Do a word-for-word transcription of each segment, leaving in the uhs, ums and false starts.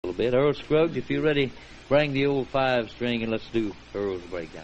A little bit. Earl Scruggs, if you're ready, bring the old five string and let's do Earl's breakdown.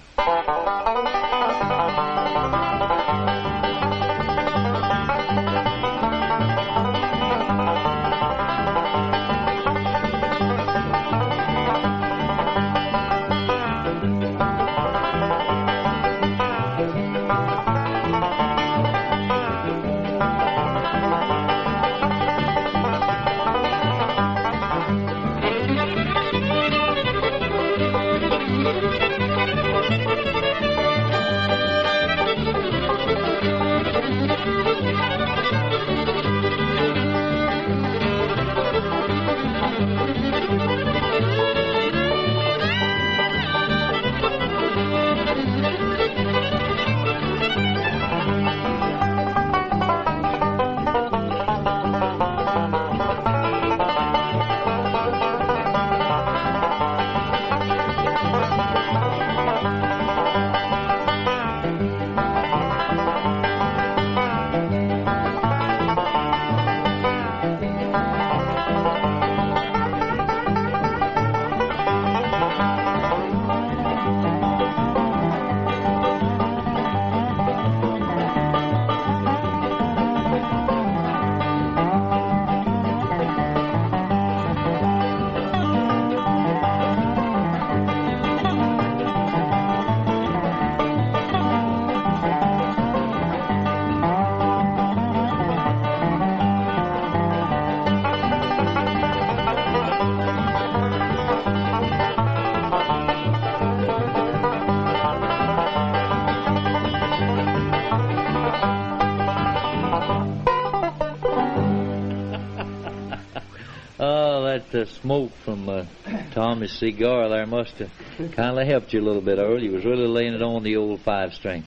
The smoke from uh, Tommy's cigar there must have kind of helped you a little bit, Earl. You was really laying it on the old five string.